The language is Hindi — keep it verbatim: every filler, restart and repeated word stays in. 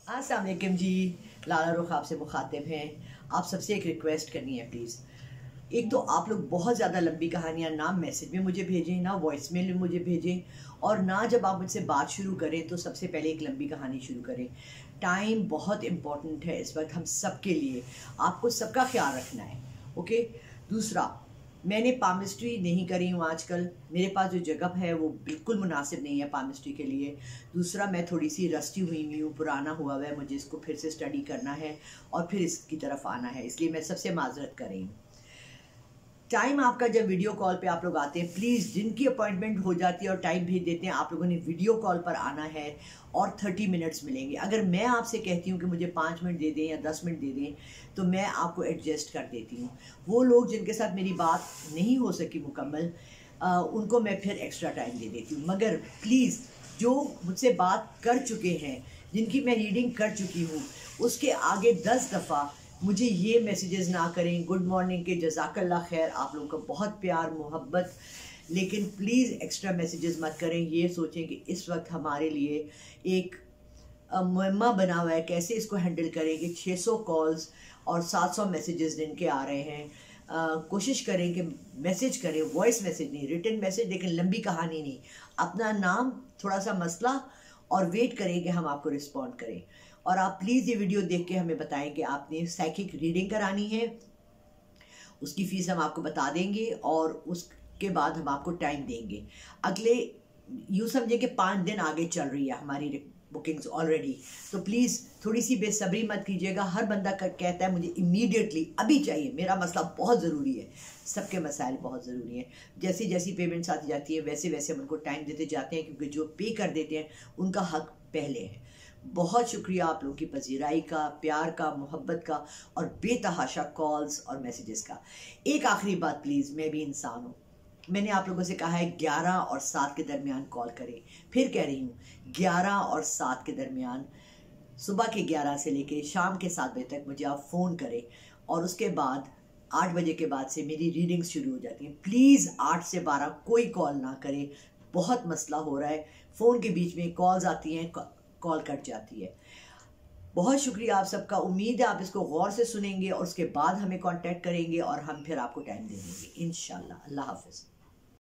अस्सलाम वालेकुम जी, लाला रुख आपसे मुखातिब हैं। आप सबसे एक रिक्वेस्ट करनी है प्लीज़। एक तो आप लोग बहुत ज़्यादा लंबी कहानियाँ ना मैसेज में मुझे भेजें, ना वॉइस मेल में मुझे भेजें, और ना जब आप मुझसे बात शुरू करें तो सबसे पहले एक लंबी कहानी शुरू करें। टाइम बहुत इम्पॉर्टेंट है इस वक्त हम सब के लिए, आपको सबका ख्याल रखना है। ओके। दूसरा, मैंने पामिस्ट्री नहीं करी हूँ आजकल, मेरे पास जो जगह है वो बिल्कुल मुनासिब नहीं है पामिस्ट्री के लिए। दूसरा, मैं थोड़ी सी रस्टी हुई हुई हूँ, पुराना हुआ हुआ है, मुझे इसको फिर से स्टडी करना है और फिर इसकी तरफ आना है, इसलिए मैं सबसे माजरत कर रही हूँ। टाइम आपका जब वीडियो कॉल पे आप लोग आते हैं, प्लीज़ जिनकी अपॉइंटमेंट हो जाती है और टाइम भेज देते हैं, आप लोगों ने वीडियो कॉल पर आना है और थर्टी मिनट्स मिलेंगे। अगर मैं आपसे कहती हूँ कि मुझे पाँच मिनट दे दें या दस मिनट दे दें तो मैं आपको एडजस्ट कर देती हूँ। वो लोग जिनके साथ मेरी बात नहीं हो सकी मुकम्मल, आ, उनको मैं फिर एक्स्ट्रा टाइम दे देती हूँ। मगर प्लीज़ जो मुझसे बात कर चुके हैं, जिनकी मैं रीडिंग कर चुकी हूँ, उसके आगे दस दफ़ा मुझे ये मैसेजेस ना करें गुड मॉर्निंग के, जज़ाकल्लाह खैर, आप लोगों का बहुत प्यार मोहब्बत, लेकिन प्लीज़ एक्स्ट्रा मैसेजेस मत करें। ये सोचें कि इस वक्त हमारे लिए एक मुहिम्मा बना हुआ है, कैसे इसको हैंडल करें कि छह सौ कॉल्स और सात सौ मैसेजेस दिन के आ रहे हैं। आ, कोशिश करें कि मैसेज करें, वॉइस मैसेज नहीं, रिटन मैसेज, लेकिन लंबी कहानी नहीं, अपना नाम, थोड़ा सा मसला, और वेट करें कि हम आपको रिस्पॉन्ड करें। और आप प्लीज़ ये वीडियो देख के हमें बताएं कि आपने साइकिक रीडिंग करानी है, उसकी फ़ीस हम आपको बता देंगे और उसके बाद हम आपको टाइम देंगे। अगले यूँ समझें कि पाँच दिन आगे चल रही है हमारी बुकिंग्स ऑलरेडी, तो प्लीज़ थोड़ी सी बेसब्री मत कीजिएगा। हर बंदा कहता है मुझे इमीडिएटली अभी चाहिए, मेरा मसला बहुत ज़रूरी है। सबके मसाइल बहुत ज़रूरी हैं। जैसी जैसी पेमेंट्स आती जाती है वैसे वैसे हम उनको टाइम देते जाते हैं, क्योंकि जो पे कर देते हैं उनका हक पहले है। बहुत शुक्रिया आप लोगों की पजीराई का, प्यार का, मोहब्बत का और बेतहाशा कॉल्स और मैसेजेस का। एक आखिरी बात प्लीज़, मैं भी इंसान हूँ, मैंने आप लोगों से कहा है ग्यारह और सात के दरमियान कॉल करें। फिर कह रही हूँ ग्यारह और सात के दरमियान, सुबह के ग्यारह से लेके शाम के सात बजे तक मुझे आप फ़ोन करें, और उसके बाद आठ बजे के बाद से मेरी रीडिंग्स शुरू हो जाती हैं। प्लीज़ आठ से बारह कोई कॉल ना करें, बहुत मसला हो रहा है। फ़ोन के बीच में कॉल्स आती हैं, कॉल कट जाती है। बहुत शुक्रिया आप सबका, उम्मीद है आप इसको गौर से सुनेंगे और उसके बाद हमें कांटेक्ट करेंगे और हम फिर आपको टाइम दे देंगे इंशाल्लाह। अल्लाह हाफ़िज़।